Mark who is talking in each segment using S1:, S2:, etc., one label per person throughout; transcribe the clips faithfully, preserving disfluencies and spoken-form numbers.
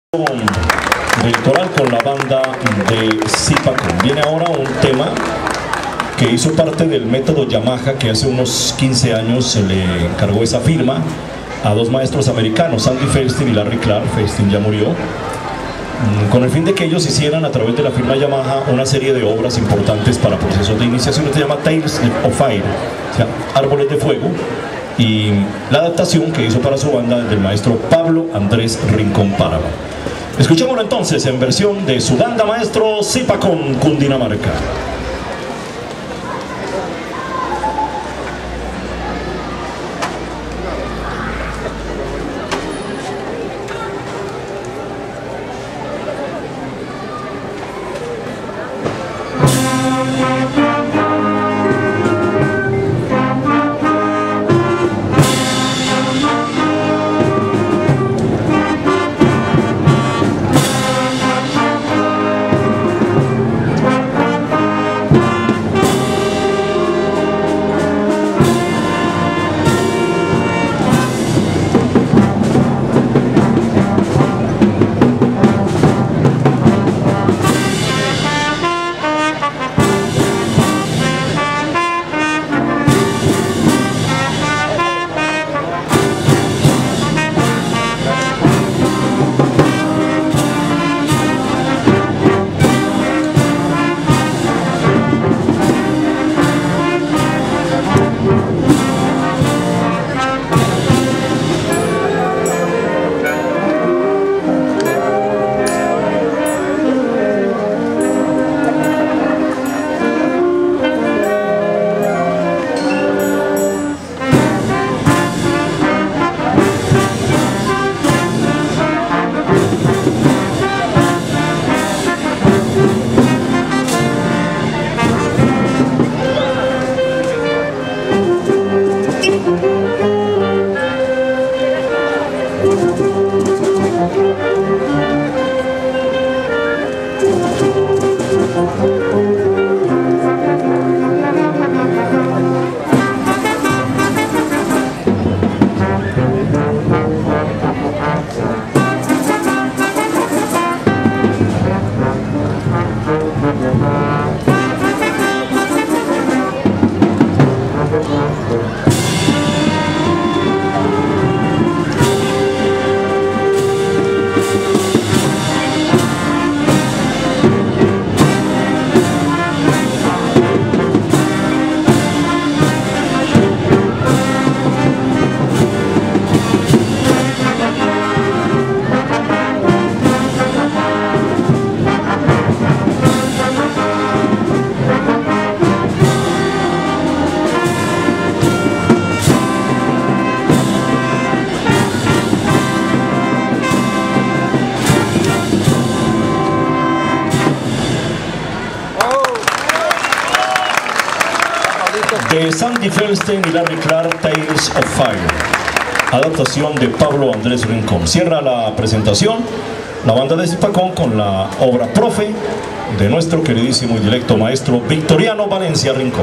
S1: Electoral con la banda de Zipacón. Viene ahora un tema que hizo parte del método Yamaha, que hace unos quince años se le encargó esa firma a dos maestros americanos, Sandy Feldstein y Larry Clark. Feldstein ya murió, con el fin de que ellos hicieran a través de la firma Yamaha una serie de obras importantes para procesos de iniciación. Se llama Tales of Fire, o sea, Árboles de Fuego, y la adaptación que hizo para su banda del maestro Pablo Andrés Rincón Páramo. Escuchémoslo entonces en versión de su banda maestro Zipacón, Cundinamarca. De Sandy Feldstein y Larry Clark, Tales of Fire, adaptación de Pablo Andrés Rincón. Cierra la presentación la banda de Zipacón con la obra Profe de nuestro queridísimo y directo maestro Victoriano Valencia Rincón.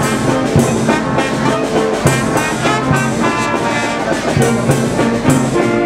S2: Thank you.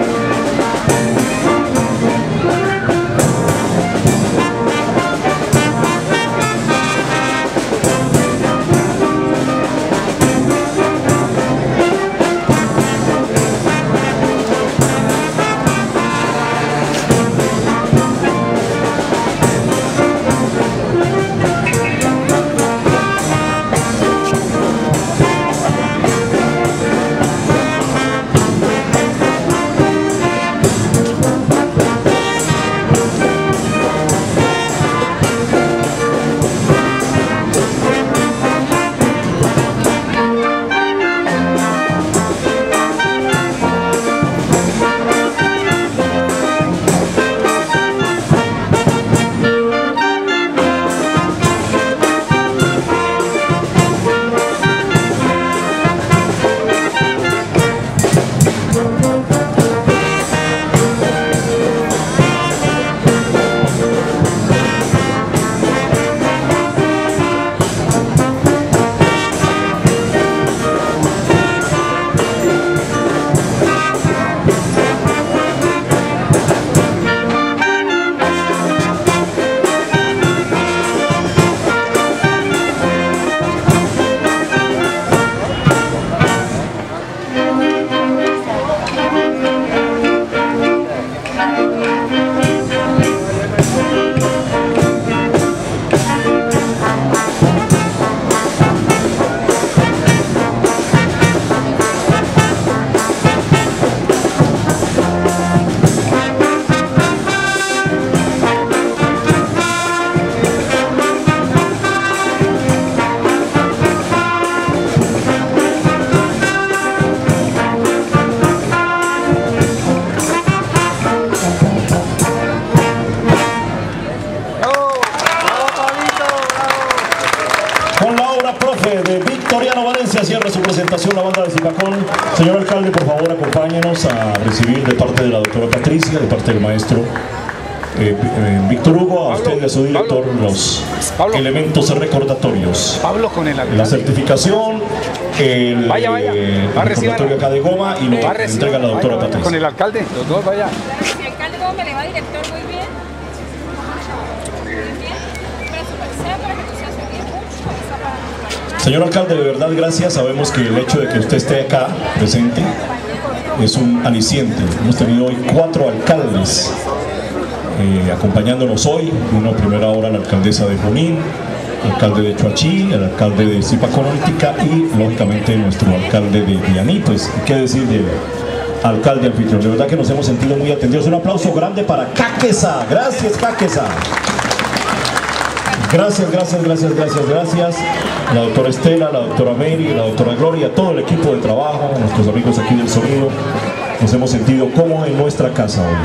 S1: Zipacón. Señor alcalde, por favor, acompáñenos a recibir de parte de la doctora Patricia, de parte del maestro eh, eh, Víctor Hugo, a usted y a su director, Pablo, los Pablo. elementos recordatorios.
S2: Pablo con el alcalde.
S1: La certificación, el,
S2: vaya, vaya.
S1: Eh, el recordatorio acá de goma y lo entrega la doctora
S2: vaya,
S1: Patricia.
S2: Con el alcalde, los dos, vaya.
S3: Si el alcalde, ¿cómo me le va, director? Muy bien. Muy bien. Pero su sea para que tú seas bien mucho. Esa para
S1: Señor alcalde, de verdad, gracias. Sabemos que el hecho de que usted esté acá presente es un aliciente. Hemos tenido hoy cuatro alcaldes eh, acompañándonos hoy. Una primera hora la alcaldesa de Junín, el alcalde de Chuachí, el alcalde de Zipaconótica y, lógicamente, nuestro alcalde de Vianí. Pues, ¿qué decir del alcalde anfitrión? De verdad que nos hemos sentido muy atendidos. Un aplauso grande para Caquesa. Gracias, Caquesa. Gracias, gracias, gracias, gracias, gracias. La doctora Estela, la doctora Mary, la doctora Gloria, todo el equipo de trabajo, nuestros amigos aquí del sonido. Nos hemos sentido cómodos en nuestra casa hoy.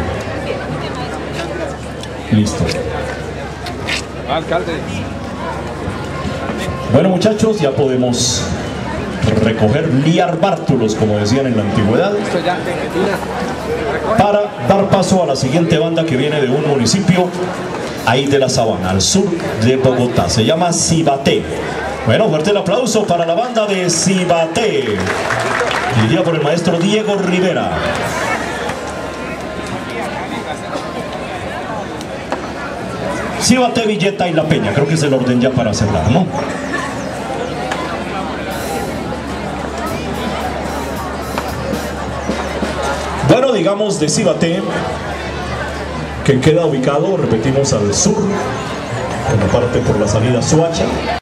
S1: Listo.
S2: Alcalde.
S1: Bueno, muchachos, ya podemos recoger, liar bártulos, como decían en la antigüedad, para dar paso a la siguiente banda que viene de un municipio ahí de la Sabana, al sur de Bogotá. Se llama Cibaté. Bueno, fuerte el aplauso para la banda de Cibaté, dirigida por el maestro Diego Rivera. Cibaté, Villeta y La Peña, creo que es el orden ya para cerrar, ¿no? Bueno, digamos de Cibaté, que queda ubicado, repetimos, al sur, en la parte por la salida Soacha.